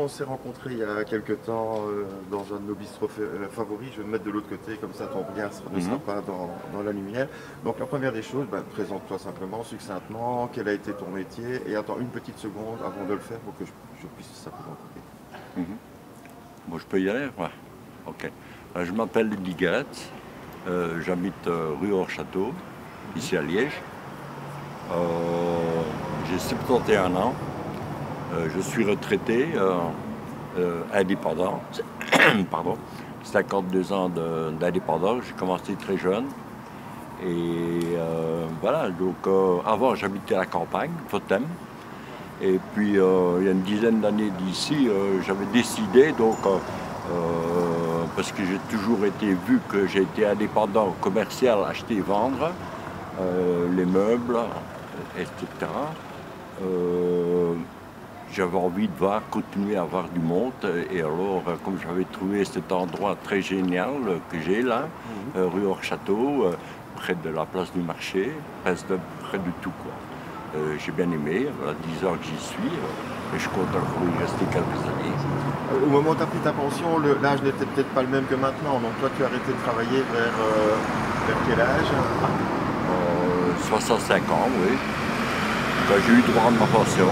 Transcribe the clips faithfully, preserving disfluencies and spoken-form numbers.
on s'est rencontrés il y a quelques temps euh, dans un de nos bistrots favoris. Je vais me mettre de l'autre côté, comme ça ton regard ne sera Mhm. pas dans, dans la lumière. Donc la première des choses, ben, présente-toi simplement, succinctement, quel a été ton métier, et attends une petite seconde avant de le faire pour que je, je puisse simplement couper. Mhm. Bon, je peux y aller? Ouais. Ok. Euh, je m'appelle Eddie Gueretz. Euh, J'habite euh, rue Hors-Château, ici à Liège. Euh, J'ai soixante et un ans. Euh, je suis retraité, euh, euh, indépendant. Pardon. cinquante-deux ans d'indépendance. J'ai commencé très jeune. Et euh, voilà, donc euh, avant j'habitais à la campagne, Totem. Et puis euh, il y a une dizaine d'années d'ici, euh, j'avais décidé, donc, euh, euh, parce que j'ai toujours été vu que j'ai été indépendant commercial, acheter et vendre, euh, les meubles, et cetera. Euh, j'avais envie de voir, continuer à avoir du monde. Et alors, euh, comme j'avais trouvé cet endroit très génial euh, que j'ai là, Mhm. euh, rue Hors-Château, euh, près de la place du marché, presque de, près de tout, quoi. Euh, j'ai bien aimé, voilà, dix ans que j'y suis, euh, et je compte encore y rester quelques années. Euh, Au moment où tu as pris ta pension, le- l'âge n'était peut-être pas le même que maintenant. Donc toi, tu as arrêté de travailler vers, euh, vers quel âge? Euh, soixante-cinq ans, oui. Quand j'ai eu droit de ma pension.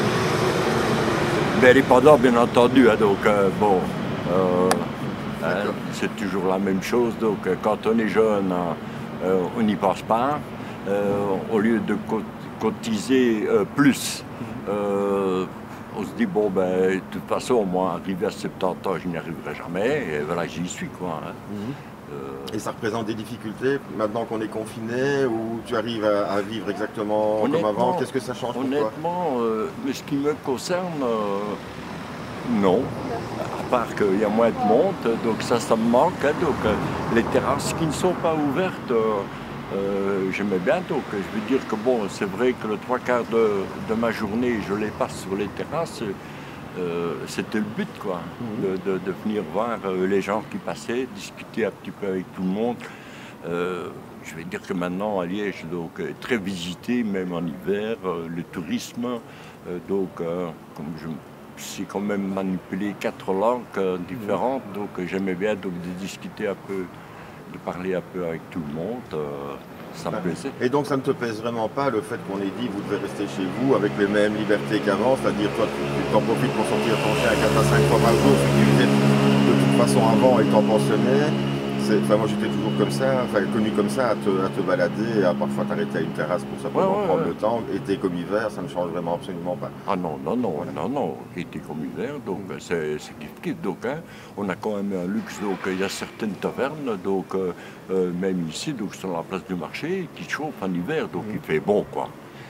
Mais indépendant, bien entendu, hein, donc euh, bon, euh, hein, D'accord. c'est toujours la même chose. Donc euh, quand on est jeune, hein, euh, on n'y pense pas. Euh, au lieu de co- cotiser euh, plus, Mhm. euh, on se dit, bon, ben, de toute façon, moi, arrivé à soixante-dix ans, je n'y arriverai jamais. Et voilà, j'y suis, quoi. Hein. Mhm. Euh, Et ça représente des difficultés maintenant qu'on est confiné, ou tu arrives à, à vivre exactement comme avant? honnêtement, Qu'est-ce que ça change pour toi? honnêtement, euh, mais ce qui me concerne, euh, non. À part qu'il y a moins de monde, donc ça, ça me manque. Hein, donc euh, les terrasses qui ne sont pas ouvertes, euh, euh, j'aimais bien. Donc je veux dire que bon, c'est vrai que le trois quarts de, de ma journée, je les passe sur les terrasses. Euh, c'était le but, quoi, Mhm. de, de- de venir voir euh, les gens qui passaient, discuter un petit peu avec tout le monde. Euh, je vais dire que maintenant, à Liège, donc, est très visité, même en hiver, euh, le tourisme. Euh, donc, euh, comme je sais quand même manipuler quatre langues euh, Mhm. différentes, donc euh, j'aimais bien donc, de discuter un peu, de parler un peu avec tout le monde. euh, ça me Ah. plaisait. Et donc ça ne te pèse vraiment pas le fait qu'on ait dit vous devez rester chez vous avec les mêmes libertés qu'avant, c'est-à-dire toi tu tu t'en profites pour sortir ton chien quatre à cinq fois par jour, ce qui était de toute façon avant étant pensionné. C'est- Enfin, moi j'étais toujours comme ça, enfin connu comme ça, à te, à te balader, à parfois t'arrêter à une terrasse pour Ouais, simplement ouais, prendre ouais. le temps, été comme hiver, ça ne change vraiment absolument pas. Ah non, non, non, Voilà. non, non, été comme hiver, donc Mhm. euh, c'est c'est kiff-kiff. Donc, hein, on a quand même un luxe, donc euh, il y a certaines tavernes, donc euh, euh, même ici, donc sur la place du marché, qui chauffent en hiver, donc il Mhm. fait bon, quoi.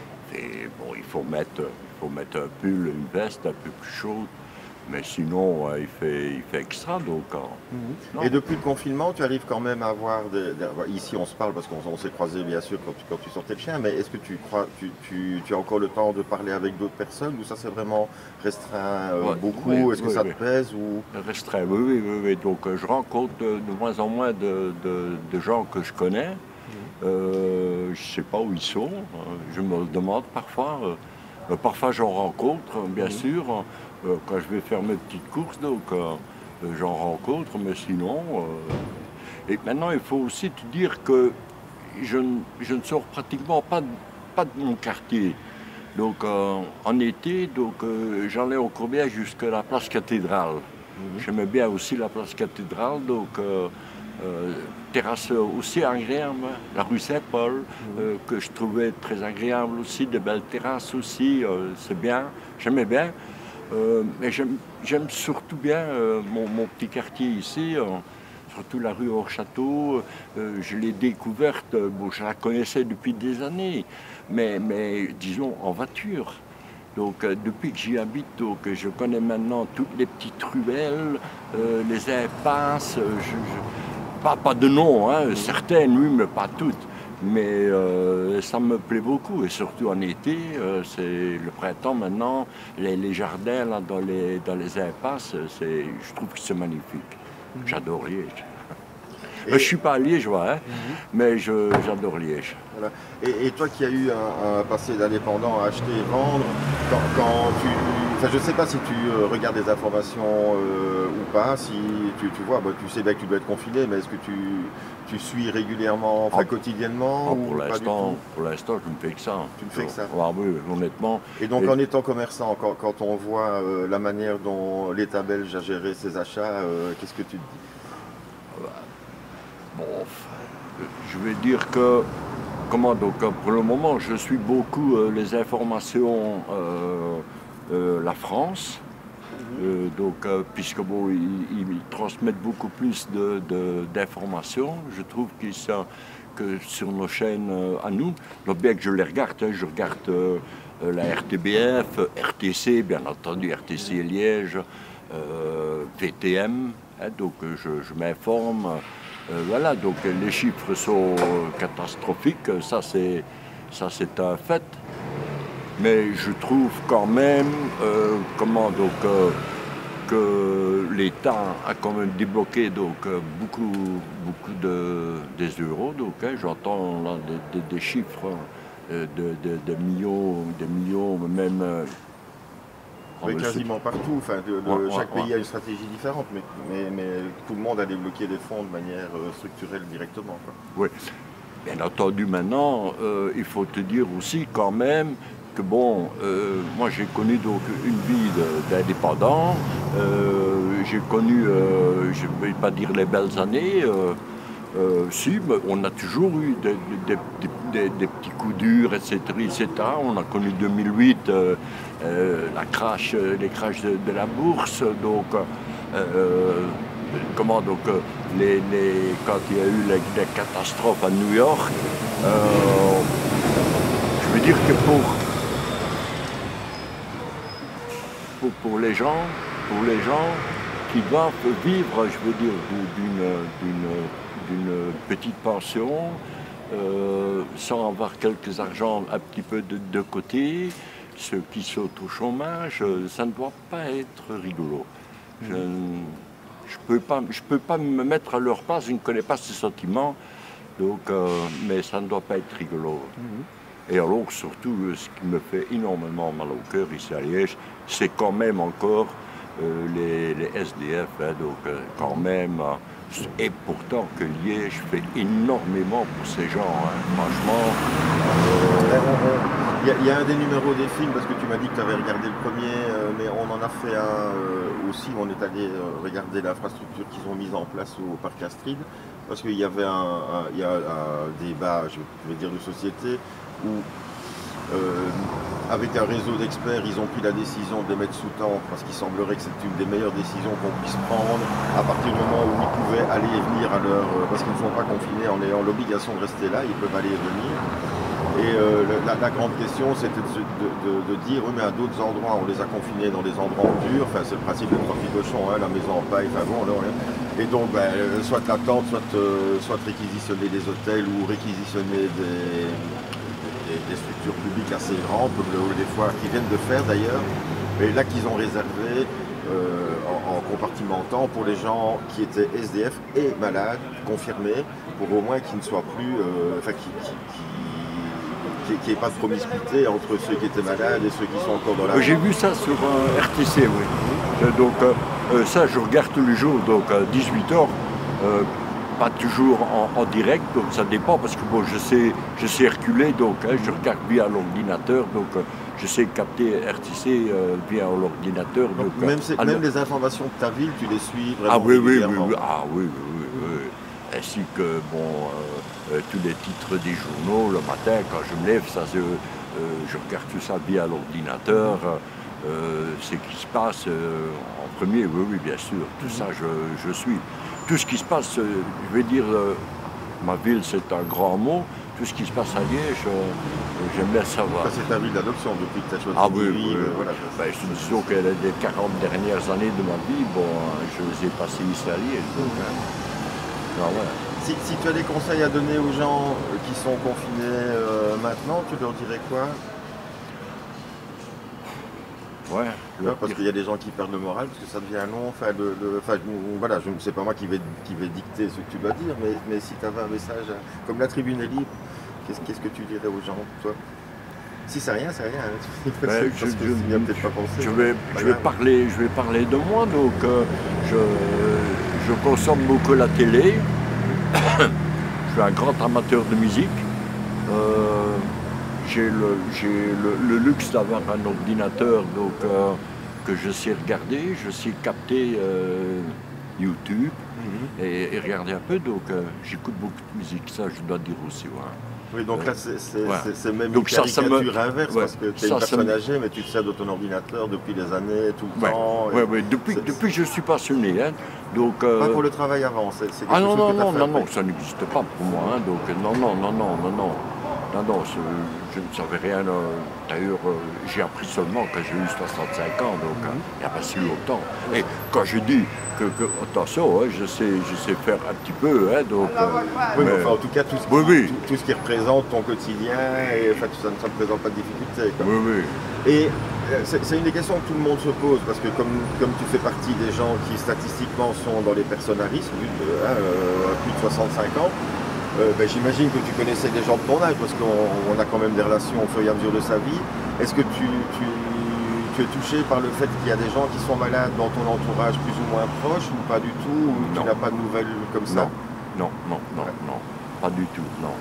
Et bon, il faut mettre, il faut mettre un pull, une veste un peu plus chaude, mais sinon, euh, il fait, il fait extra, donc euh, Mhm. non. Et depuis le confinement, tu arrives quand même à avoir des, des- bon, ici on se parle parce qu'on on s'est croisés bien sûr quand tu, quand tu sortais le chien, mais est-ce que tu crois tu, tu, tu as encore le temps de parler avec d'autres personnes, ou ça c'est vraiment restreint euh, Ouais, oui, beaucoup? Est-ce que oui, ça oui. te pèse ou... Restreint, oui, oui, oui, oui. Donc euh, je rencontre de, de moins en moins de, de- de gens que je connais. Mhm. Euh, je ne sais pas où ils sont. euh, Je me le demande parfois. euh, euh, Parfois j'en rencontre, bien Mhm. sûr. euh, Quand je vais faire mes petites courses, donc euh, euh, j'en rencontre, mais sinon. euh, Et maintenant, il faut aussi te dire que je, ne- je ne sors pratiquement pas, de- pas de mon quartier. Donc euh, en été, donc euh, j'allais encore bien jusqu'à la place cathédrale. Mhm. J'aimais bien aussi la place cathédrale, donc euh, euh, terrasse aussi agréable, la rue Saint-Paul, Mhm. euh, que je trouvais très agréable aussi, de belles terrasses aussi, euh, c'est bien, j'aimais bien. Euh, mais j'aime j'aime surtout bien euh, mon, mon petit quartier ici, euh, surtout la rue Hors-Château. Euh, je l'ai découverte, euh, bon, je la connaissais depuis des années, mais, mais disons en voiture. Donc euh, depuis que j'y habite, donc, je connais maintenant toutes les petites ruelles, euh, les impasses, euh, je, je- pas, pas de nom, hein, Mhm. certaines oui, mais pas toutes. Mais euh, ça me plaît beaucoup, et surtout en été, euh, c'est le printemps maintenant, les, les jardins là, dans, les, dans les impasses, c'est, je trouve que c'est magnifique. Mhm. J'adore Liège. Euh, Je ne Et, suis pas liégeois, hein, Mhm. mais je, j'adore Liège. Voilà. Et, et toi qui as eu un, un passé d'indépendant à acheter et vendre, quand, quand tu, enfin, je ne sais pas si tu euh, regardes des informations euh, ou pas, si tu, tu vois, bah, tu sais bien que tu dois être confiné, mais est-ce que tu, tu suis régulièrement, enfin Ah, quotidiennement ah, ou pour pas du l'instant, tout? pour l'instant, je ne fais que ça. Tu ne fais que ça. Ah oui, honnêtement. Et donc Et, en étant commerçant, quand, quand on voit euh, la manière dont l'État belge a géré ses achats, euh, qu'est-ce que tu te dis? bon, je vais dire que, comment donc, euh, pour le moment, je suis beaucoup euh, les informations, euh, euh, la France. Euh, donc, euh, puisque bon, ils, ils transmettent beaucoup plus de, de- d'informations, je trouve qu'ils sont que sur nos chaînes euh, à nous. Donc bien que je les regarde, hein, je regarde euh, euh, la R T B F, R T C, bien entendu, R T C Liège, euh, V T M, hein, donc euh, je, je m'informe. Euh, voilà, donc euh, les chiffres sont euh, catastrophiques, ça c'est ça c'est un fait. Mais je trouve quand même, euh, comment donc, euh, que l'État a quand même débloqué donc euh, beaucoup, beaucoup de des euros. Donc, hein, j'entends là des, des- des chiffres euh, de, de- de millions, des millions, même. euh, en Oui, Russie. quasiment partout. Enfin, de- Ouais, de- ouais, chaque ouais. pays a une stratégie différente, mais, mais, mais tout le monde a débloqué des fonds de manière euh, structurelle directement, quoi. Oui. Bien entendu, maintenant, euh, il faut te dire aussi quand même que bon, euh, moi j'ai connu donc une vie de- d'indépendant. Euh, j'ai connu, euh, je ne vais pas dire les belles années. euh, euh, si, mais on a toujours eu des, des- des- des- des petits coups durs, et cetera, et cetera. On a connu deux mille huit, euh, euh, la crash, euh, les crashs de, de la bourse. Donc, euh, comment donc euh, les, les- quand il y a eu les, les catastrophes à New York, euh, je veux dire que pour, pour, pour les gens, pour les gens qui doivent vivre, je veux dire, d'une, d'une, d'une petite pension, euh, sans avoir quelques argent un petit peu de, de côté, ceux qui sont au chômage, euh, ça ne doit pas être rigolo. Je, je peux pas, je peux pas me mettre à leur place, je ne connais pas ces sentiments, donc, euh, mais ça ne doit pas être rigolo. Et alors, surtout, euh, ce qui me fait énormément mal au cœur ici à Liège, c'est quand même encore euh, les, les S D F, hein, donc euh, quand même. euh, et pourtant que Liège fait énormément pour ces gens, hein, franchement. Eh, on- on- Il y, a- il y a un des numéros des films, parce que tu m'as dit que tu avais regardé le premier, euh, mais on en a fait un euh, aussi, on est allé euh, regarder l'infrastructure qu'ils ont mise en place au parc Astrid, parce qu'il y avait un, un- il y a un débat, je vais dire, de société, où euh, avec un réseau d'experts, ils ont pris la décision de les mettre sous tente, parce qu'il semblerait que c'est une des meilleures décisions qu'on puisse prendre à partir du moment où ils pouvaient aller et venir à leur... euh, parce qu'ils ne sont pas confinés en ayant l'obligation de rester là, ils peuvent aller et venir. Et euh, la, la grande question, c'était de, de, de- de dire, oui, mais à d'autres endroits, on les a confinés dans des endroits en dur, enfin, c'est le principe de Trafic Cochon, hein, la maison en paille, enfin bon, alors, hein. Et donc, ben, euh, soit la tente, soit, euh, soit réquisitionner des hôtels ou réquisitionner des, des, des structures publiques assez grandes, comme le Hall des Foires, qui viennent de faire d'ailleurs, et là qu'ils ont réservé euh, en, en compartimentant pour les gens qui étaient S D F et malades, confirmés, pour au moins qu'ils ne soient plus, euh, enfin, qui, qui, qui qu'il n'y ait pas de promiscuité entre ceux qui étaient malades et ceux qui sont encore dans la Euh, rue. J'ai vu ça sur euh, R T C, oui. Euh, donc euh, euh, ça, je regarde tous les jours, donc à dix-huit heures. Euh, pas toujours en, en direct, donc ça dépend parce que bon, je sais, je sais reculer, donc hein, je regarde via l'ordinateur, donc euh, je sais capter R T C euh, via l'ordinateur. Donc, Donc, même, euh, c'est- alors- même les informations de ta ville, tu les suis vraiment ah oui, oui, oui, régulièrement. oui, ah oui, oui, oui, oui. Ainsi que bon, euh, euh, tous les titres des journaux le matin quand je me lève, ça, je, euh, je regarde tout ça via l'ordinateur. Euh, ce qui se passe euh, en premier, oui, oui, bien sûr. Tout ça, je, je suis. Tout ce qui se passe, euh, je vais dire, euh, ma ville, c'est un grand mot. Tout ce qui se passe à Liège, euh, j'aime bien savoir. Ça, c'est ta ville d'adoption depuis que tu as choisi Ah d'y oui, oui, vivre, oui. voilà. Ben, je disons que les quarante dernières années de ma vie, bon, hein, je les ai passées ici à Liège. Donc, hein. Non, voilà. Si, si tu as des conseils à donner aux gens euh, qui sont confinés euh, maintenant, tu leur dirais quoi? Ouais, je Ouais, leur parce dire- qu'il y a des gens qui perdent le moral, parce que ça devient long. Enfin, le, le- enfin, je- voilà, je ne sais pas moi qui vais, qui vais dicter ce que tu dois dire, mais, mais si tu avais un message, à- comme la tribune est libre, qu'est-ce qu'est-ce que tu dirais aux gens, toi? Si c'est rien, c'est rien. Hein. Ben, Parce je, que je- tu n'y as peut-être pas pensé. je vais, Pas je vais grave. parler, je vais parler de moi. Donc, euh, je, je consomme beaucoup la télé. Je suis un grand amateur de musique. Euh, j'ai le, j'ai le, le luxe d'avoir un ordinateur donc, euh, que je sais regarder, je sais capter euh, YouTube Mhm. et, et regarder un peu. Donc, euh, j'écoute beaucoup de musique, ça je dois dire aussi. Ouais. Oui, donc Euh, là, c'est c'est- ouais. c'est- c'est même Donc une ça, ça me- caricature inverse, ouais, parce que tu es ça, une ça personne me- âgée, mais tu te sers de ton ordinateur depuis des années, tout le Ouais, temps. et ouais, ouais. Depuis, c'est- depuis que je suis passionné. Hein. Donc, Pas euh, pour le travail avant, c'est c'est quelque ah non, chose non, que tu as non, fait non, après. non, ça n'existe pas pour moi. Hein. Donc, euh, non, non, non, non, non, non. Non, non, je, je ne savais rien. euh, D'ailleurs, euh, j'ai appris seulement quand j'ai eu soixante-cinq ans, donc euh, il n'y a pas si longtemps. Et quand je dis que, que attention, hein, je, sais, je sais faire un petit peu, hein, donc... euh, Oui, mais mais- enfin, en tout cas, tout ce, qui, Oui, oui. Tout, tout ce qui représente ton quotidien, et, enfin, ça ne ça ne présente pas de difficulté. Quoi. oui, oui. Et euh, c'est c'est une des questions que tout le monde se pose, parce que comme, comme tu fais partie des gens qui statistiquement sont dans les personnes à risque, vu de, hein, euh, plus de soixante-cinq ans, euh, ben, j'imagine que tu connaissais des gens de ton âge, parce qu'on on a quand même des relations au fur et à mesure de sa vie. Est-ce que tu, tu, tu es touché par le fait qu'il y a des gens qui sont malades dans ton entourage plus ou moins proche, ou pas du tout, ou tu Non. n'as pas de nouvelles comme ça? Non, non, non, non, non. Pas du tout, non.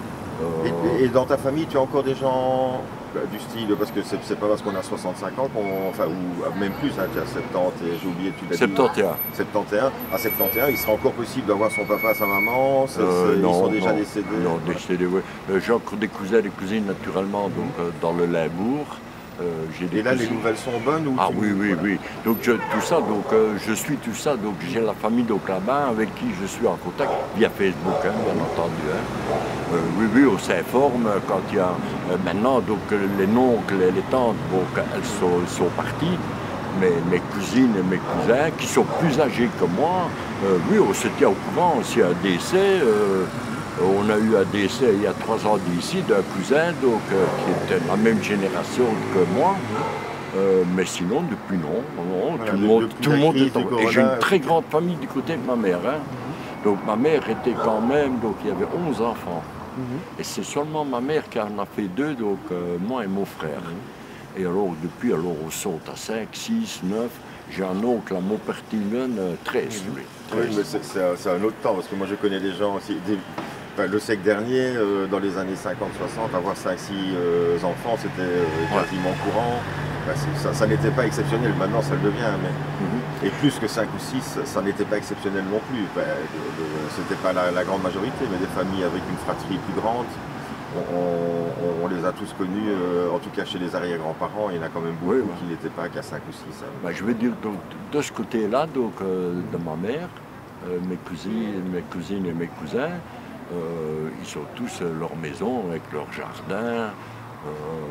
Euh, Et, et dans ta famille, tu as encore des gens bah, du style, parce que c'est c'est pas parce qu'on a soixante-cinq ans qu'on, enfin, ou même plus, hein, tu as soixante-dix, et j'ai oublié, tu l'as dit. soixante et onze. soixante et onze. À soixante et onze, il sera encore possible d'avoir son papa, sa maman, c'est- Euh, c'est- non, ils sont déjà non, décédés. Non, décédés, oui. Euh, j'ai encore des cousins et des cousines, naturellement, donc euh, dans le Limbourg. Euh, j'ai des Et là, les cousines- nouvelles sont bonnes ou Ah tu- oui, oui, voilà. oui. Donc je, tout ça, donc euh, je suis tout ça, donc j'ai la famille donc là-bas avec qui je suis en contact via Facebook, hein, bien entendu. Hein. Euh, oui, oui, on s'informe quand il y a euh, maintenant donc euh, les oncles et les tantes, donc elles sont, elles sont parties. Mes, mes cousines et mes cousins qui sont plus âgés que moi, euh, oui, on se tient au courant. S'il y a un décès, euh, on a eu un décès il y a trois ans d'ici d'un cousin donc, euh, qui était de la même génération que moi. Euh, mais sinon, depuis non, non, Voilà, tout le de- monde, depuis tout le la monde crise est en... du Et j'ai corona, une très grande famille du côté de ma mère. Hein. Donc ma mère était quand même, donc il y avait onze enfants. Et c'est seulement ma mère qui en a fait deux, donc euh, moi et mon frère. Et alors depuis, alors on saute à cinq, six, neuf. J'ai un oncle à Montpertingen, euh, treize, lui. Oui, treize. mais c'est c'est un, c'est un autre temps, parce que moi je connais des gens aussi. Des, enfin, le siècle dernier, euh, dans les années cinquante soixante, avoir cinq six euh, enfants, c'était euh, quasiment courant. Enfin, c'est- ça ça n'était pas exceptionnel, maintenant ça le devient. Mais... Mhm. Et plus que cinq ou six, ça n'était pas exceptionnel non plus. Enfin, c'était pas la, la grande majorité, mais des familles avec une fratrie plus grande. On, on- on les a tous connus, euh, en tout cas chez les arrière-grands-parents, il y en a quand même beaucoup Oui, ouais. qui n'étaient pas qu'à cinq ou six. hein. Ben, je veux dire, donc, de ce côté-là, donc, euh, de ma mère, euh, mes cousines, mes cousines et mes cousins, euh, ils ont tous euh, leur maison avec leur jardin. euh,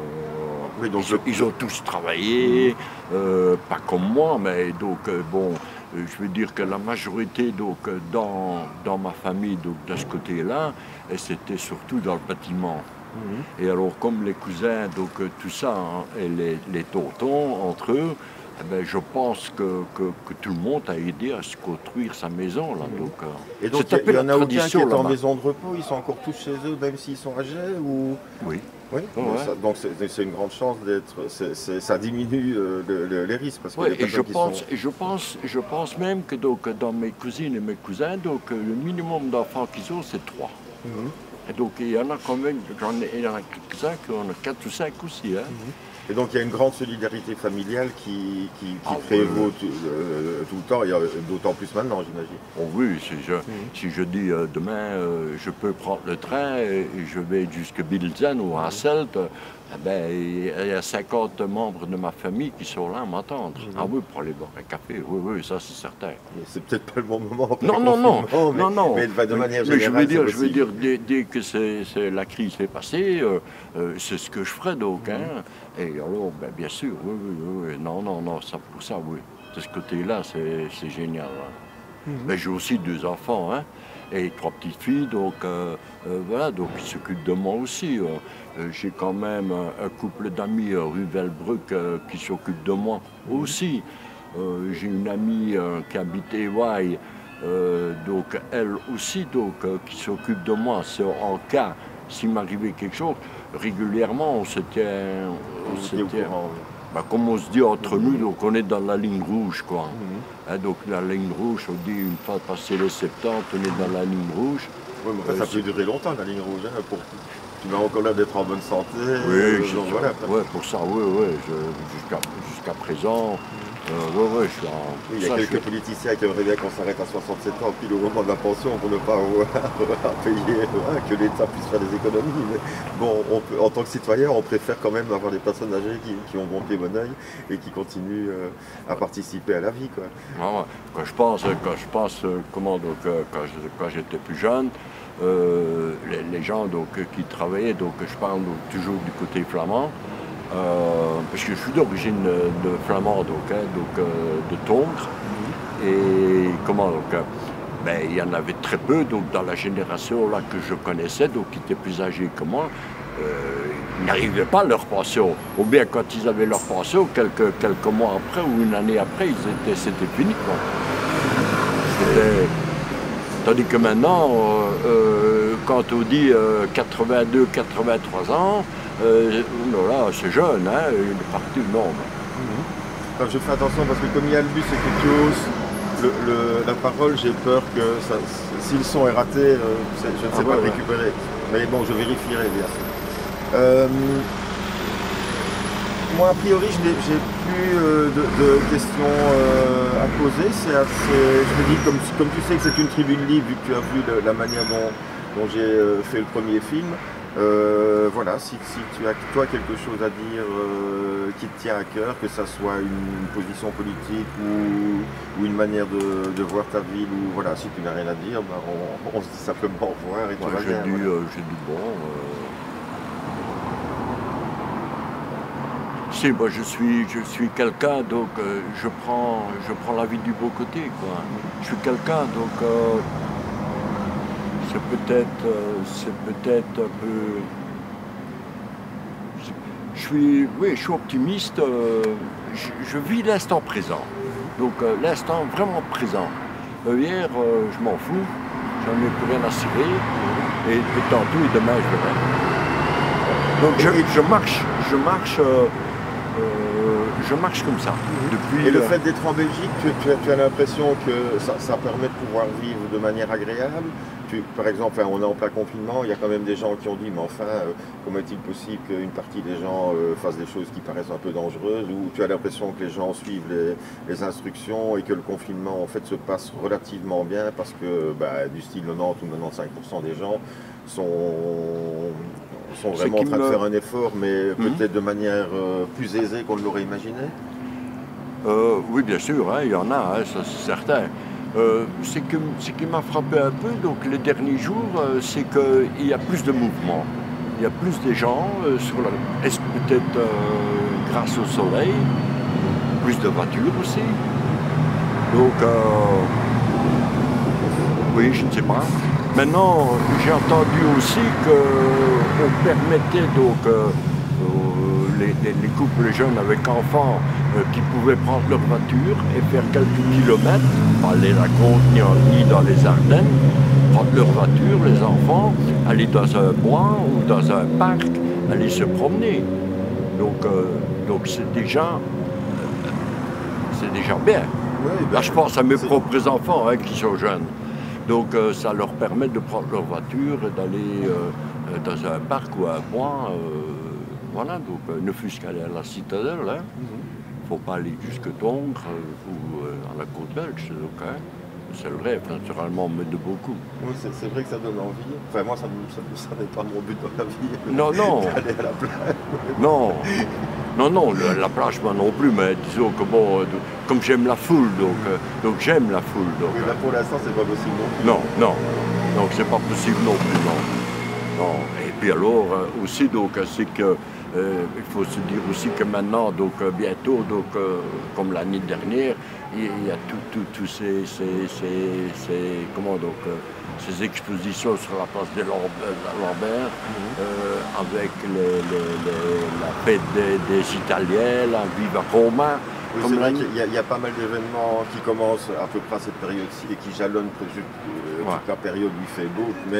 Oui, donc ils, ont, je- ils ont tous travaillé, euh, pas comme moi, mais donc, euh, bon, euh, je veux dire que la majorité, donc, euh, dans, dans ma famille, donc, de ce côté-là, et c'était surtout dans le bâtiment. Mhm. Et alors, comme les cousins, donc euh, tout ça, hein, et les, les tontons entre eux, eh ben, je pense que, que, que tout le monde a aidé à se construire sa maison. Là, donc, euh, Et donc, c'est un il peu y, la en a aucun qui tradition est en là-bas. maison de repos, ils sont encore tous chez eux, même s'ils sont âgés ou... Oui. Oui, Ouais, mais ouais. ça- donc c'est c'est une grande chance d'être... c'est- c'est- Ça diminue euh, le- le- les risques, parce que Ouais, les et je personnes qui pense, sont... et je pense, je pense même que donc, dans mes cousines et mes cousins, donc, euh, le minimum d'enfants qu'ils ont, c'est trois. Mhm. Et donc il y en a quand même, j'en ai, il y en a quelques-uns qui en ont quatre ou cinq aussi. Hein. Et donc il y a une grande solidarité familiale qui, qui, qui Ah, prévaut oui. tout, euh, tout le temps, et euh, d'autant plus maintenant, j'imagine. Oh oui, si je, si je dis euh, demain euh, je peux prendre le train et je vais jusqu'à Bilzen ou à Hasselt, euh, eh ben, il y a cinquante membres de ma famille qui sont là à m'attendre. Ah oui, pour aller boire un café, oui, oui, ça c'est certain. Mais c'est peut-être pas le bon moment. en plein Non, non, non, confinement, mais, non, non. Mais de manière Mais je générale, veux dire, c'est je veux possible. dire, dès, dès que c'est, c'est- la crise est passée, euh, euh, c'est ce que je ferai donc. Hein. Et alors, ben, bien sûr, oui, oui, oui, oui. Non, non, non, ça, pour ça, oui. De ce côté-là, c'est, c'est génial. Hein. Mais j'ai aussi deux enfants, hein, et trois petites filles, donc euh, euh, voilà, donc ils s'occupent de moi aussi. euh. Euh, j'ai quand même un, un couple d'amis euh, rue Velbruck euh, qui s'occupe de moi aussi. Euh, j'ai une amie euh, qui habite Ewaï, euh, donc elle aussi, donc euh, qui s'occupe de moi. C'est en cas s'il m'arrivait quelque chose, régulièrement, on se tient, on se tient, bah, comme on se dit entre nous, donc on est dans la ligne rouge, quoi. Mm-hmm. Hein, donc la ligne rouge, on dit une fois passé les soixante-dix, on est dans la ligne rouge. Oui, mais en fait, euh, ça peut durer longtemps, la ligne rouge, hein, pour... Tu vas encore l'air d'être en bonne santé. Oui, euh, donc, voilà, ouais, pour ça, oui, oui, jusqu'à jusqu'à présent. Euh, ouais, ouais, je suis en... Oui, il y a ça, quelques suis... politiciens qui aimeraient bien qu'on s'arrête à soixante-sept ans, puis au moment de la pension, pour ne pas avoir à payer, hein, que l'État puisse faire des économies. Mais bon, on peut, en tant que citoyen, on préfère quand même avoir des personnes âgées qui, qui ont bon pied, bon oeil et qui continuent euh, à participer à la vie, quoi. Ah ouais. Quand je pense, quand je pense, comment, donc, quand, je, quand j'étais plus jeune, euh, les, les gens donc, qui travaillaient, donc je parle donc, toujours du côté flamand. Euh, parce que je suis d'origine de flamand, donc, hein, donc euh, de Tongres. Mm-hmm. Et comment donc, euh, ben, il y en avait très peu, donc dans la génération là que je connaissais, donc qui étaient plus âgés que moi, euh, ils n'arrivaient pas à leur pension. Ou bien quand ils avaient leur pension, quelques, quelques mois après ou une année après, ils étaient, c'était fini, quoi. C'était... Tandis que maintenant, euh, euh, quand on dit euh, quatre-vingt-deux quatre-vingt-trois ans, Euh, là, c'est jeune, hein, une partie énorme. Mmh. Alors, je fais attention parce que comme il y a le bus et que tu oses le, le, la parole, j'ai peur que ça, si le son est raté, euh, je ne sais ah, pas ouais, le récupérer. Ouais. Mais bon, je vérifierai bien sûr. Euh, moi, a priori, je n'ai plus euh, de, de questions euh, à poser. C'est assez, je me dis, comme, comme tu sais que c'est une tribune libre, vu que tu as vu le, la manière dont, dont j'ai euh, fait le premier film, Euh, voilà, si, si tu as toi quelque chose à dire euh, qui te tient à cœur, que ça soit une position politique ou, ou une manière de, de voir ta ville, ou voilà, si tu n'as rien à dire, ben on, on se dit simplement au revoir et tu ouais, vas j'ai bien. Du, voilà. euh, j'ai du bon. Euh... Si, moi je suis, je suis quelqu'un, donc euh, je prends, je prends la vie du beau côté, quoi. Je suis quelqu'un, donc. Euh... C'est peut-être, euh, c'est peut-être un peu. Je suis, oui, je suis optimiste. Euh, je, je vis l'instant présent. Donc euh, l'instant vraiment présent. Euh, hier, euh, je m'en fous. J'en ai plus rien à cirer. Et, et tantôt et demain, je verrai. Donc je, je marche, je marche. Euh, euh, je marche comme ça. Depuis, et le euh, fait d'être en Belgique, tu, tu as, tu as l'impression que ça, ça permet de pouvoir vivre de manière agréable. Tu, par exemple, on est en plein confinement, il y a quand même des gens qui ont dit, mais enfin, euh, comment est-il possible qu'une partie des gens euh, fassent des choses qui paraissent un peu dangereuses, ou tu as l'impression que les gens suivent les, les instructions et que le confinement, en fait, se passe relativement bien parce que, bah, du style quatre-vingt-dix ou quatre-vingt-quinze pour cent des gens sont... sont vraiment en train me... de faire un effort, mais mmh. peut-être de manière euh, plus aisée qu'on ne l'aurait imaginé. Euh, oui, bien sûr, hein, il y en a, hein, ça c'est certain. Euh, ce qui, qui m'a frappé un peu, donc les derniers jours, euh, c'est qu'il y a plus de mouvement. Il y a plus de gens euh, sur la... Est-ce peut-être euh, grâce au soleil, plus de voitures aussi. Donc, euh, oui, je ne sais pas. Maintenant, j'ai entendu aussi qu'on permettait donc euh, les, les, les couples jeunes avec enfants euh, qui pouvaient prendre leur voiture et faire quelques kilomètres, pas aller à la côte ni, ni dans les Ardennes, prendre leur voiture, les enfants, aller dans un bois ou dans un parc, aller se promener. Donc, euh, donc c'est déjà, euh, c'est déjà bien. Oui, ben, là, je pense à mes propres enfants hein, qui sont jeunes. Donc euh, ça leur permet de prendre leur voiture et d'aller euh, dans un parc ou un bois. Euh, voilà, donc euh, ne fût-ce qu'aller à la citadelle. Il hein. mm-hmm. ne faut pas aller jusque Tongres euh, ou euh, à la côte belge. Donc, hein, c'est vrai, naturellement, on m'aide beaucoup. Oui, c'est vrai que ça donne envie. Enfin, moi, ça, ça, ça n'est pas mon but dans la vie. Non, non. D'aller à la plage. Non. Non, non, le, la plage, moi non plus, mais disons que bon, euh, comme j'aime la foule, donc, euh, donc j'aime la foule. Donc, oui, là, pour l'instant, c'est pas possible non plus. Non, non, donc c'est pas possible non plus, non. non. Et puis alors, euh, aussi, donc, c'est que, euh, il faut se dire aussi que maintenant, donc, euh, bientôt, donc, euh, comme l'année dernière, il y a tous tout, tout ces, ces, ces, ces, comment donc, euh, ces expositions sur la place de Lambert, mmh. euh, avec les, les, les, la fête des, des Italiens, la Viva Roma. Oui, c'est vrai qu'il y, y a pas mal d'événements qui commencent à peu près à cette période-ci et qui jalonnent euh, ouais. toute la période où il fait beau, même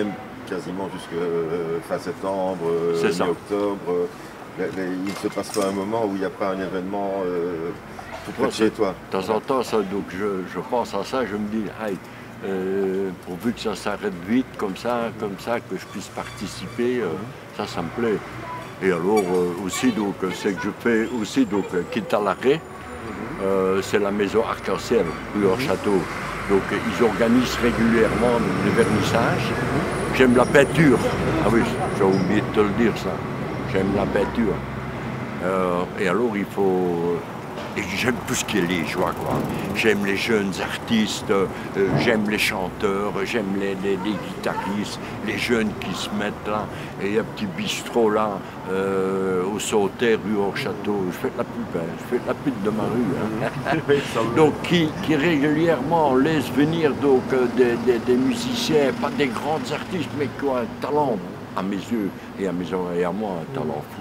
quasiment jusqu'à euh, fin septembre, euh, mi-octobre. Euh, il ne se passe pas un moment où il n'y a pas un événement euh, tout près de chez toi. De temps en temps, ça, donc je, je pense à ça, je me dis, hey, euh, pourvu que ça s'arrête vite, comme ça, comme ça, que je puisse participer, euh, ça, ça me plaît. Et alors euh, aussi, donc, c'est que je fais aussi, donc, quitte à l'arrêt, euh, c'est la maison Arc-en-Ciel, rue hors Château. Donc, ils organisent régulièrement des vernissages. J'aime la peinture. Ah oui, j'ai oublié de te le dire, ça. J'aime la peinture. Euh, et alors, il faut... Et j'aime tout ce qui est les joies, quoi. J'aime les jeunes artistes, euh, j'aime les chanteurs, j'aime les, les, les guitaristes, les jeunes qui se mettent là. Et il y a un petit bistrot là, euh, au Sauterre, rue hors Château. Je fais de la pub, hein, je fais de la pub de ma rue. Hein. Donc, qui, qui régulièrement laisse venir donc, euh, des, des, des musiciens, pas des grands artistes, mais qui ont un talent, à mes yeux et à, mes, et à moi, un talent fou.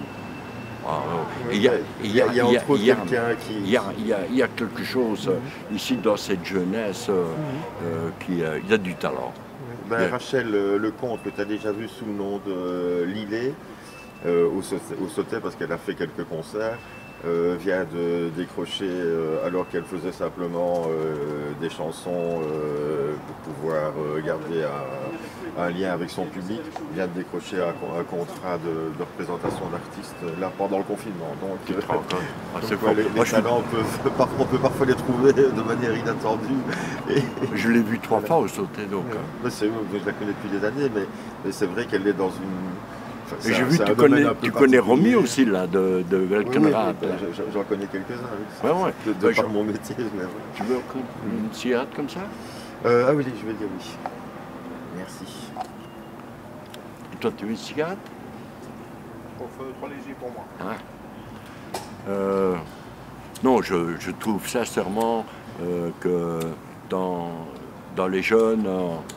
Il y a, il y a, il y a, il y a, il y a, il y a, il y a quelque chose mm-hmm. ici dans cette jeunesse euh, mm-hmm. euh, qui euh, il y a du talent. Ben, yeah. Rachel euh, Lecomte, que tu as déjà vu sous le nom de euh, Lillet, euh, au, au Sauterre, parce qu'elle a fait quelques concerts, euh, vient de décrocher, euh, alors qu'elle faisait simplement euh, des chansons euh, pour pouvoir euh, garder un, un lien avec son public, vient de décrocher un, un contrat de, de représentation d'artistes là pendant le confinement. Donc, euh, ah, donc ouais, les, les talents, on peut, on peut parfois les trouver de manière inattendue. Et, je l'ai vu trois fois au Sauterre, donc. Ouais, c'est, je la connais depuis des années, mais, mais c'est vrai qu'elle est dans une... Enfin, j'ai vu que tu connais, tu connais Romy aussi, là, de, de Welkenraad. Oui, oui, j'en connais quelques-uns, oui. Ouais, ouais. De, de bah, par je... mon métier. Mais... Tu veux une cigarette comme ça euh, Ah oui, je vais dire oui. Merci. Et toi, tu veux une cigarette? Trop, trop léger pour moi. Ah. Euh, non, je, je trouve sincèrement euh, que dans, dans les jeunes, il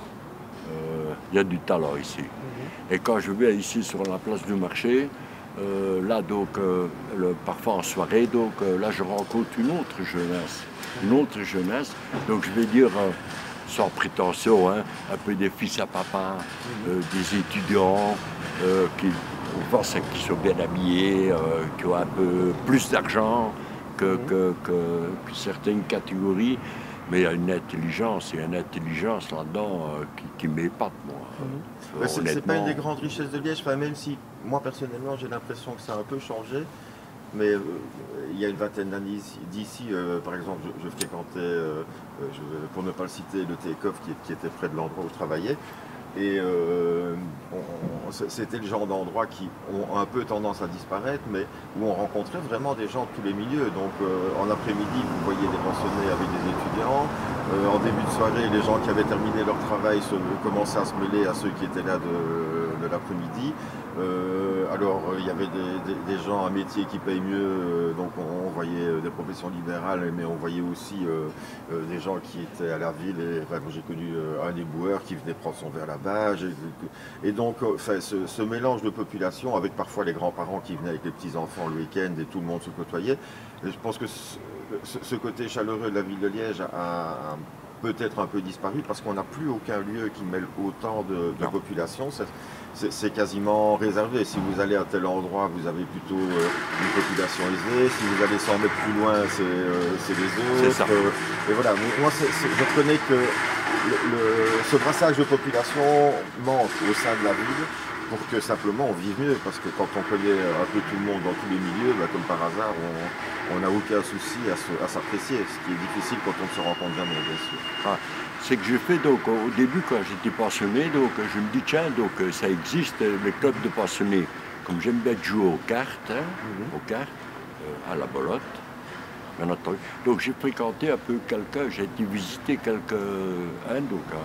euh, y a du talent ici. Et quand je vais ici sur la place du marché, euh, là donc, euh, le, parfois en soirée, donc euh, là je rencontre une autre jeunesse, une autre jeunesse. Donc je vais dire, euh, sans prétention, hein, un peu des fils à papa, euh, des étudiants euh, qui, on pense, qui sont bien habillés, euh, qui ont un peu plus d'argent que, que, que, que certaines catégories. Mais il y a une intelligence, et une intelligence là-dedans euh, qui, qui m'épate, moi. Mmh. Euh, c'est pas une des grandes richesses de Liège, enfin, même si moi personnellement j'ai l'impression que ça a un peu changé, mais euh, il y a une vingtaine d'années d'ici, euh, par exemple, je, je fréquentais, euh, je, pour ne pas le citer, le Teekhof qui, qui était près de l'endroit où je travaillais. Et euh, c'était le genre d'endroits qui ont un peu tendance à disparaître, mais où on rencontrait vraiment des gens de tous les milieux. Donc euh, en après-midi, vous voyez des pensionnés avec des étudiants. Euh, en début de soirée, les gens qui avaient terminé leur travail se, commençaient à se mêler à ceux qui étaient là de, de l'après-midi. Euh, alors il euh, y avait des, des, des gens, un métier qui paye mieux, euh, donc on, on voyait euh, des professions libérales, mais on voyait aussi euh, euh, des gens qui étaient à la ville. Et enfin, j'ai connu euh, un éboueur qui venait prendre son verre là-bas. Et donc enfin, ce, ce mélange de population, avec parfois les grands-parents qui venaient avec les petits-enfants le week-end et tout le monde se côtoyait, et je pense que ce, ce côté chaleureux de la ville de Liège a, a peut-être un peu disparu parce qu'on n'a plus aucun lieu qui mêle autant de, de population. C'est quasiment réservé. Si vous allez à tel endroit, vous avez plutôt euh, une population aisée. Si vous allez cent mètres plus loin, c'est euh, les autres. Euh, et voilà, moi c est, c est, je reconnais que le, le, ce brassage de population manque au sein de la ville pour que simplement on vive mieux. Parce que quand on connaît un peu tout le monde dans tous les milieux, bah, comme par hasard, on n'a aucun souci à s'apprécier. Ce qui est difficile quand on ne se rencontre jamais, bien sûr. Ah. C'est que j'ai fait, donc, au début, quand j'étais pensionné, donc, je me dis, tiens, donc, ça existe, le club de pensionnés. Comme j'aime bien jouer aux cartes, hein, mm-hmm. aux cartes, euh, à la bolotte, bien entendu. Donc, j'ai fréquenté un peu quelqu'un, j'ai été visiter quelques, hein, donc, à,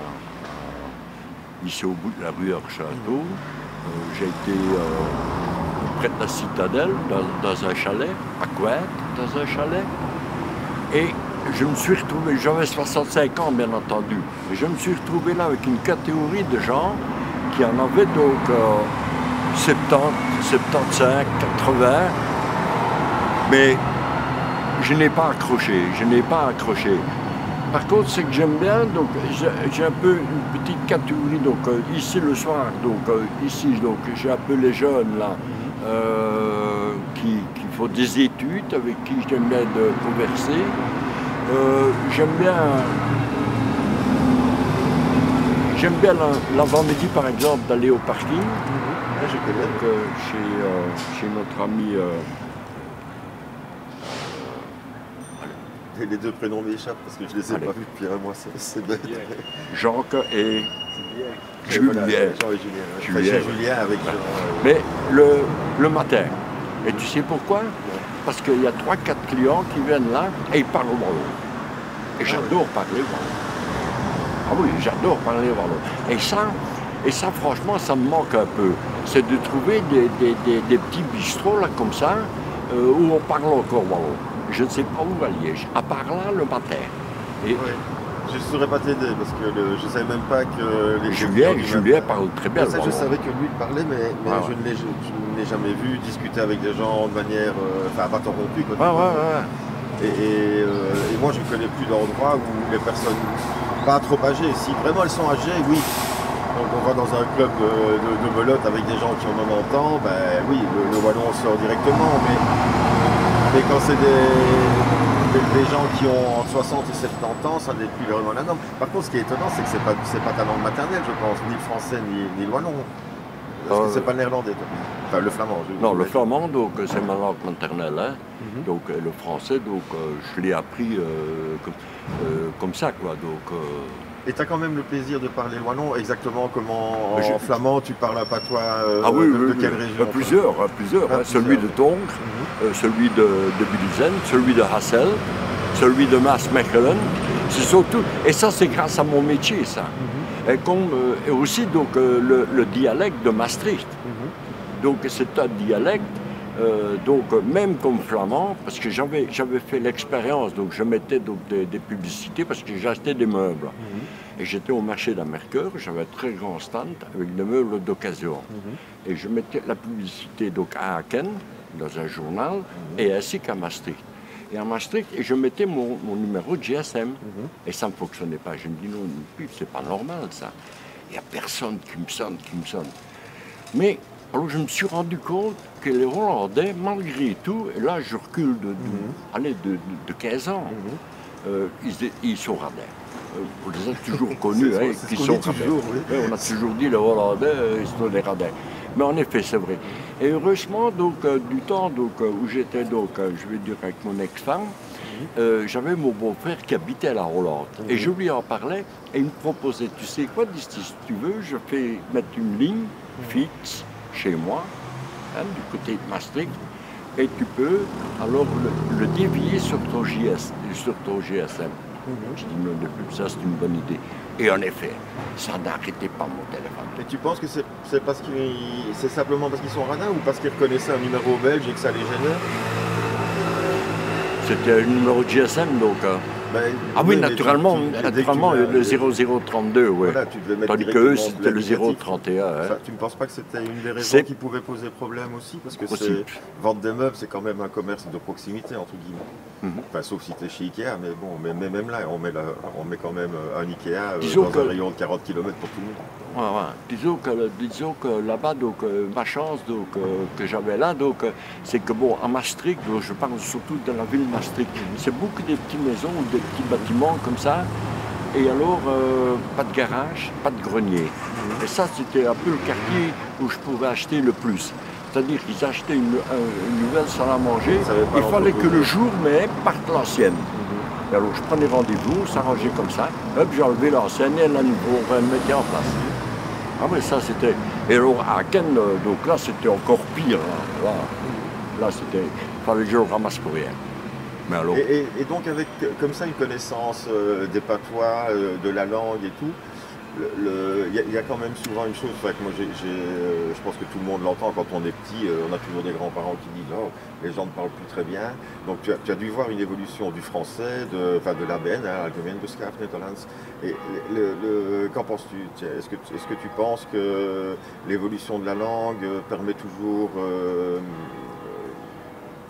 à, ici au bout de la rue Archâteau. Mm-hmm. euh, j'ai été euh, près de la citadelle, dans, dans un chalet, à Couette, dans un chalet. Et je me suis retrouvé, j'avais soixante-cinq ans bien entendu, et je me suis retrouvé là avec une catégorie de gens qui en avaient donc euh, soixante-dix, soixante-quinze, quatre-vingts, mais je n'ai pas accroché, je n'ai pas accroché. par contre, ce que j'aime bien, donc j'ai un peu une petite catégorie. Donc euh, ici le soir, donc euh, ici, donc j'ai un peu les jeunes là, euh, qui, qui font des études, avec qui j'aime bien de converser. Euh, j'aime bien, j'aime bien l'avant-midi par exemple d'aller au parking. Là, je connais. Donc, euh, chez, euh, chez notre ami. Euh, Les, les deux prénoms m'échappent parce que je les ai Allez. pas vus depuis un mois, c'est bête. Jacques et Et voilà, Julien. Jean et Julien. ouais. Julien, Enfin, chez ouais. Julien avec Jean. euh, Mais le, le matin. Et tu sais pourquoi? Parce qu'il y a trois quatre clients qui viennent là et ils parlent au wallon. Et j'adore parler wallon. Ah oui, j'adore parler wallon. Et ça, et ça, franchement, ça me manque un peu. C'est de trouver des, des, des, des petits bistrots là comme ça, euh, où on parle encore wallon. Je ne sais pas où à Liège, à part là le matin. Et ouais. Je ne saurais pas t'aider parce que le- je ne savais même pas que les Julien, les- Julien parle très bien. Ça, le je wallon. savais que lui il parlait, mais, mais Ah je ouais. ne l'ai je ne l'ai jamais vu discuter avec des gens de manière, euh, enfin, pas interrompue. quoi. Ouais, ouais, ouais. Et, et, euh, et moi, je ne connais plus d'endroits où les personnes pas trop âgées, si vraiment elles sont âgées, oui. Donc on va dans un club de, de, de belote avec des gens qui ont quatre-vingt-dix ans, ben oui, le, le wallon on sort directement, mais, mais quand c'est des, des, des gens qui ont entre soixante et soixante-dix ans, ça n'est plus vraiment la norme. Par contre, ce qui est étonnant, c'est que c'est pas, c'est pas ta langue maternelle, je pense, ni le français, ni, ni le wallon. Parce que Euh, c'est pas le néerlandais, toi. Enfin, le flamand. Je, Non, le je- flamand, donc c'est ma langue maternelle. Hein. Mhm. Donc euh, le français, donc euh, je l'ai appris euh, comme, euh, comme ça, quoi. Donc, euh, Et tu as quand même le plaisir de parler le wallon, exactement comme en, Mais en je- flamand, tu parles à patois euh, ah oui, de, oui, de oui. quelle Euh, région? plusieurs, hein, plusieurs. Ah, hein. Celui plusieurs. de Tongres, Mhm. euh, celui de, de Bilzen, celui de Hassel, celui de Maasmechelen. C'est surtout, et ça c'est grâce à mon métier, ça. Mhm. Et, comme, euh, et aussi donc euh, le, le dialecte de Maastricht. Mhm. Donc c'est un dialecte, euh, donc euh, même comme flamand, parce que j'avais j'avais fait l'expérience, donc je mettais donc des, des publicités parce que j'achetais des meubles. Mhm. Et j'étais au marché d'Amercœur, j'avais un très grand stand avec des meubles d'occasion. Mhm. Et je mettais la publicité donc à Aken, dans un journal, et ainsi qu'à Maastricht. Et à Maastricht, et je mettais mon, mon numéro de G S M. Mhm. Et ça ne fonctionnait pas. Je me dis non, c'est pas normal ça. Il n'y a personne qui me sonne, qui me sonne. Mais alors je me suis rendu compte que les Hollandais, malgré tout, et là je recule de, de, allez, de, de- de quinze ans, euh, ils, ils sont radins. Euh, on les a toujours connus, C'est- hein, c'est ce qu'ils qu'on sont dit radins. toujours, oui. Ouais, on a toujours dit les Hollandais, euh, ils sont des radins. Mais en effet, c'est vrai. Et heureusement, donc, euh, du temps donc, euh, où j'étais, donc, euh, je vais dire, avec mon ex-femme, euh, j'avais mon beau-frère qui habitait à la Hollande. Et je lui en parlais et il me proposait, tu sais quoi, d'ici, si tu veux, je fais mettre une ligne fixe chez moi, hein, du côté de Maastricht, et tu peux alors le, le dévier sur ton J S, sur ton G S M. Je dis non, depuis ça, c'est une bonne idée. Et en effet, ça n'arrêtait pas mon téléphone. Et tu penses que c'est c'est parce qu'ils c'est simplement parce qu'ils sont radins ou parce qu'ils reconnaissaient un numéro belge et que ça les gênait? C'était un numéro de G S M, donc. hein. Ben, Ah oui, mais naturellement, tu- tu- dès que tu naturellement l'as- le zéro zéro trente-deux, oui. Voilà, tu devais mettre Tandis qu'eux, directement c'était le l'indicatif. zéro trente et un. hein. Ça, tu ne penses pas que c'était une des raisons C'est- qui pouvait poser problème aussi? Parce que Possible. c'est vendre des meubles, c'est quand même un commerce de proximité, entre guillemets. Mhm. Enfin, sauf si tu es chez Ikea, mais bon, mais, mais même là, on met, la- on met quand même un Ikea euh, Disons dans que- un rayon de quarante kilomètres pour tout le monde. Ouais, ouais. Disons que, disons que là-bas, donc, euh, ma chance donc, euh, que j'avais là, donc, euh, c'est que bon, à Maastricht, donc, je parle surtout de la ville de Maastricht, c'est beaucoup des petites maisons ou des petits bâtiments comme ça, et alors euh, pas de garage, pas de grenier. Et ça, c'était un peu le quartier où je pouvais acheter le plus. C'est-à-dire qu'ils achetaient une, un- une nouvelle salle à manger, Ils savaient pas il fallait que l'entreposer. le jour même parte l'ancienne. Et alors je prenais rendez-vous, s'arrangeait comme ça, hop, j'ai enlevé l'ancienne et la nouvelle, on remettait en place. Ah oui, ça c'était. Et alors à Ken, euh, donc là c'était encore pire. Là, là, là c'était. Il fallait que je le ramasse pour rien. Mais alors. Et, et- et donc, avec euh, comme ça une connaissance euh, des patois, euh, de la langue et tout, le- le- il y, a- il y a quand même souvent une chose, enfin, que moi j'ai, j'ai, euh, je pense que tout le monde l'entend quand on est petit, euh, on a toujours des grands-parents qui disent oh, les gens ne parlent plus très bien. Donc tu as, tu as dû voir une évolution du français, de, enfin, de l'A B N, hein, Algemeen Beschavd Nederlands. Et le, le- qu'en penses-tu? Tiens, Est-ce que, est-ce que tu penses que l'évolution de la langue euh, permet toujours euh,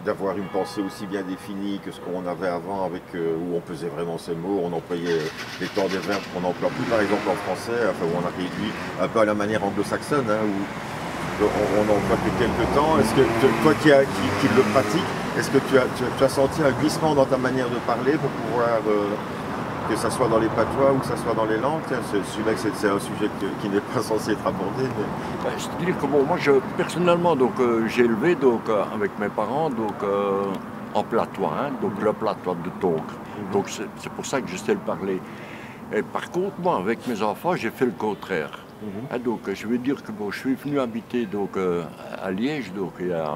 d'avoir une pensée aussi bien définie que ce qu'on avait avant, avec, euh, où on pesait vraiment ses mots, on employait les temps des verbes qu'on n'emploie plus, par exemple en français, enfin, où on a réduit un peu à la manière anglo-saxonne, hein, où on, on emploie que quelques temps. Est-ce que toi qui, a, qui, qui le pratique, est-ce que tu as, tu, tu as senti un glissement dans ta manière de parler pour pouvoir, euh, que ça soit dans les patois ou que ça soit dans les langues? Celui-là, c'est un sujet que, qui n'est pas censé être abordé. Mais... Ben, c'est-à-dire que bon, moi, je, personnellement, donc euh, j'ai élevé donc euh, avec mes parents donc euh, en platois, hein, donc le platois de Tongres. Mm-hmm. Donc c'est pour ça que je sais le parler. Et par contre, moi, avec mes enfants, j'ai fait le contraire. Mm-hmm. Hein, donc je vais dire que bon, je suis venu habiter donc euh, à Liège, donc il y a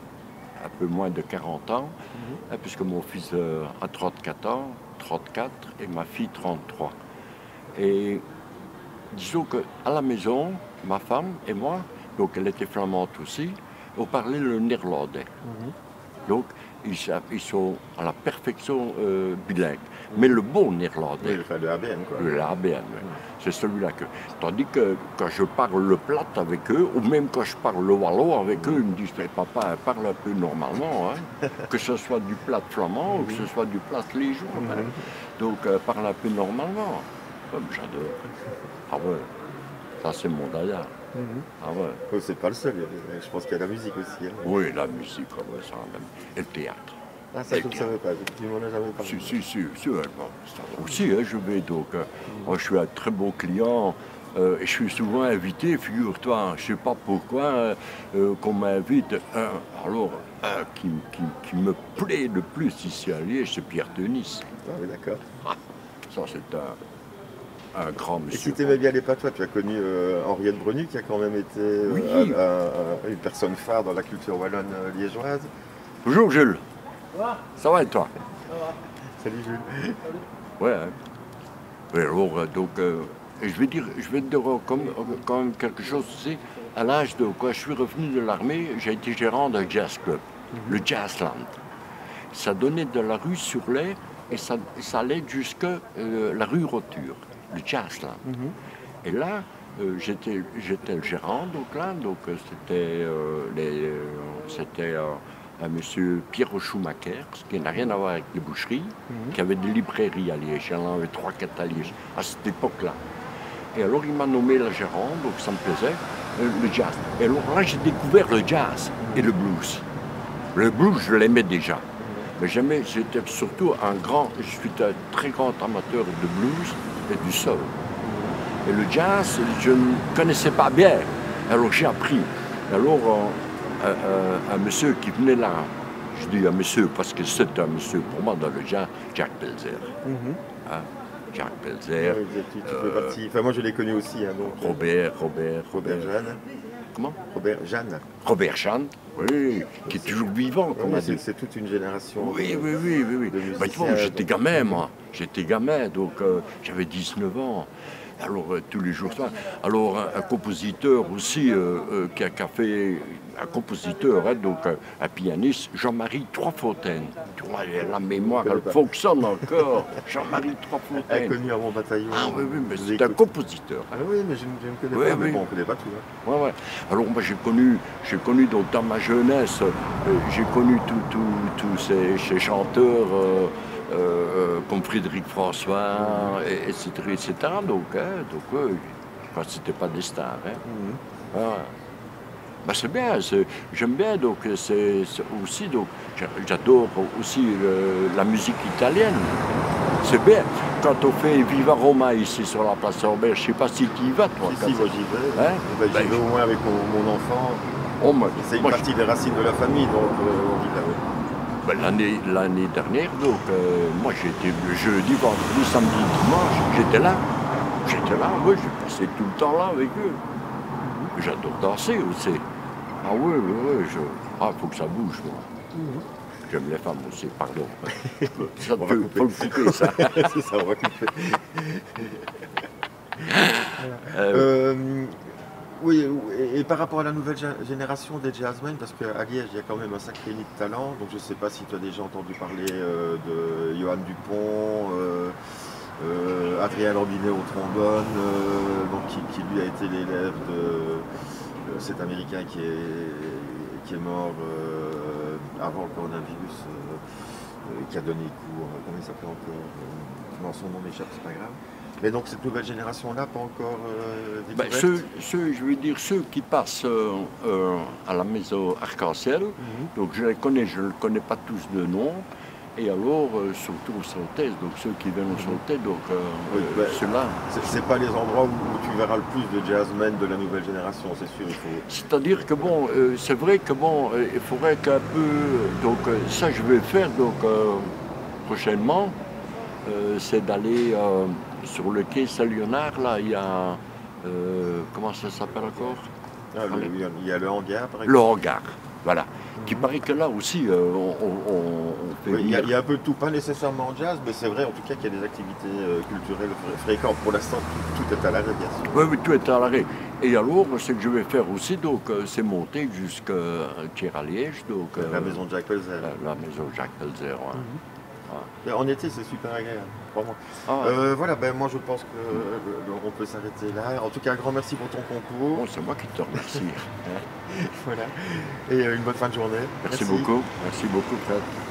un peu moins de quarante ans, mm-hmm. hein, puisque mon fils euh, a trente-quatre ans. trente-quatre et ma fille trente-trois. Et disons qu'à la maison, ma femme et moi, donc elle était flamande aussi, on parlait le néerlandais. Mm-hmm. Donc ils, ils sont à la perfection euh, bilingues. Mm-hmm. Mais le bon néerlandais. Oui, le A B N, quoi. Le A B N, oui. Mm-hmm. C'est celui-là que. Tandis que quand je parle le plat avec eux, ou même quand je parle le wallon avec mm-hmm. eux, ils me disent, mais papa, parle un peu normalement, hein. Que ce soit du plat flamand mm-hmm. ou que ce soit du plat liégeois. Mm-hmm. Hein. Donc euh, parle un peu normalement. Comme j'adore. Ah ouais, ça c'est mon dada. Mm-hmm. Ah ouais. Oh, c'est pas le seul, je pense qu'il y a la musique aussi. Hein. Oui, la musique, ouais, ça, et le théâtre. Ah, ça, je ne savais pas, tu m'en as jamais parlé. Si, si, si, si ouais, bon, ça aussi, hein, je vais donc. Euh, mm-hmm. Moi, je suis un très bon client euh, et je suis souvent invité, figure-toi, je ne sais pas pourquoi, euh, euh, qu'on m'invite. Euh, alors, un qui, qui, qui me plaît le plus ici à Liège, c'est Pierre Denis. Ah oui, d'accord. Ah, ça, c'est un. Un grand monsieur. Et si tu aimais bien les patois, tu as connu euh, Henriette Brenu, qui a quand même été euh, oui. un, un, une personne phare dans la culture wallonne euh, liégeoise. Bonjour Jules. Ça va? Ça va et toi? Ça va. Salut Jules. Salut. Ouais. Hein. Mais alors, donc, euh, je vais dire, je vais te dire comme, quand même quelque chose aussi. À l'âge de quand je suis revenu de l'armée, j'ai été gérant d'un jazz club, mm-hmm. le Jazzland. Ça donnait de la rue sur l'Air et ça, ça allait jusqu'à euh, la rue Roture. Le Jazzland. Mm-hmm. Et là, euh, j'étais, j'étais le gérant, donc là, donc euh, c'était, euh, les, euh, c'était euh, un monsieur Pierre Schumacher, ce qui n'a rien à voir avec les boucheries, mm-hmm. qui avait des librairies à Liège. Il en avait trois, quatre à Liège, à cette époque-là. Et alors, il m'a nommé le gérant, donc ça me plaisait, euh, le jazz. Et alors là, j'ai découvert le jazz mm-hmm. et le blues. Le blues, je l'aimais déjà. Mm-hmm. Mais jamais, j'étais surtout un grand, je suis un très grand amateur de blues et du soul. Et le jazz, je ne connaissais pas bien. Alors j'ai appris. Alors euh, euh, un monsieur qui venait là, je dis un monsieur parce que c'est un monsieur pour moi dans le jazz, Jacques Pelzer. Mm-hmm. Hein? Jacques Pelzer. Oui, tu, tu euh, partie. Enfin, moi je l'ai connu aussi. Hein, donc, Robert, Robert. Robert Jeanne. Comment? Robert Jeanne. Robert Jeanne, oui, qui est toujours vivant. Oui, c'est, c'est toute une génération. Oui, oui, oui, oui. oui. Bah, tu vois, j'étais donc... gamin, moi. J'étais gamin, donc euh, j'avais dix-neuf ans. Alors, euh, tous les jours, ça. Alors, un, un compositeur aussi, euh, euh, qui, a, qui a fait. Un compositeur, hein, donc euh, un pianiste, Jean-Marie Troisfontaine. Tu vois, la mémoire, elle pas. fonctionne encore. Jean-Marie Troisfontaine. Inconnu à mon bataillon. Ah oui, oui, mais c'est écoute. un compositeur. Ah oui, mais je, je ne connais oui, pas, oui. mais bon, on ne connaît pas tout. Hein. Ouais, ouais. Alors, moi, j'ai connu, j'ai connu donc, dans ma jeunesse, euh, j'ai connu tous ces, ces chanteurs. Euh, Euh, comme Frédéric François, et, etc., et cetera. Donc, hein, donc euh, quand c'était pas des stars. Hein. Mm-hmm. Ah. Ben, c'est bien, c'est, j'aime bien. Donc, c'est, c'est aussi, donc, j'adore aussi euh, la musique italienne. C'est bien. Quand on fait Viva Roma ici sur la place Robert, je ne sais pas si tu y vas, toi. Si, si, moi j'y vais. Hein? Ben, j'y ben, vais au moins avec mon, mon enfant. Oh, moi, c'est une moi, partie je... des racines de la famille, donc euh, on y va. Ben, l'année, l'année dernière, donc, euh, moi j'étais le jeudi, vendredi, samedi, dimanche, j'étais là. J'étais là, moi j'ai passé tout le temps là avec eux. Mm-hmm. J'adore danser aussi. Ah oui, oui, oui, je... Ah, faut que ça bouge, moi. Mm-hmm. J'aime les femmes aussi, pardon. Ça on peut, faut le couper, ça. C'est ça, on va couper. euh, euh, Oui, et par rapport à la nouvelle génération des jazzmen, parce qu'à Liège, il y a quand même un sacré nid de talent. Donc je ne sais pas si tu as déjà entendu parler euh, de Johan Dupont, euh, euh, Adrien Lambinet au trombone, euh, donc qui, qui lui a été l'élève de euh, cet Américain qui est, qui est mort, euh, avant le coronavirus euh, euh, qui a donné cours, euh, comment il s'appelait encore euh, Non, son nom m'échappe, c'est pas grave. Mais donc cette nouvelle génération-là, pas encore euh, Ben, découverte. ceux, ceux, je veux dire, ceux qui passent euh, euh, à la maison Arc-en-Ciel, Mhm. donc je les connais, je ne connais pas tous de nom. Et alors, euh, surtout au Sautès, donc ceux qui viennent au Sautès, donc euh, Oui, euh, ben, ceux-là. C'est, c'est pas les endroits où, où tu verras le plus de jazzmen de la nouvelle génération, c'est sûr. Il faut... C'est-à-dire que bon, euh, c'est vrai que bon, euh, il faudrait qu'un peu, donc euh, ça je vais faire donc euh, prochainement, euh, c'est d'aller euh, sur le quai Saint-Léonard, là, il y a, euh, comment ça s'appelle encore? Ah, le- Allez. il y a le hangar, par Le exemple. hangar, voilà. Qui paraît que là aussi, euh, on, on- on- on fait Oui, il, y a, venir- il y a un peu de tout, pas nécessairement jazz, mais c'est vrai en tout cas qu'il y a des activités euh, culturelles fré- fréquentes. Pour l'instant, tout, tout est à l'arrêt, bien sûr. Oui, oui, tout est à l'arrêt. Et alors, ce que je vais faire aussi, donc, euh, c'est monter jusqu'à Thiers-à-Liège, donc La euh, maison de Jacques Pelzer. la, la maison Jacques Pelzer. Ouais. Mais en été, c'est super agréable, vraiment. Ah, Euh, voilà, ben moi je pense qu'on peut s'arrêter là. En tout cas, un grand merci pour ton concours. bon, c'est moi qui te remercie. Voilà. Et euh, une bonne fin de journée. Merci beaucoup. Merci beaucoup, Fred.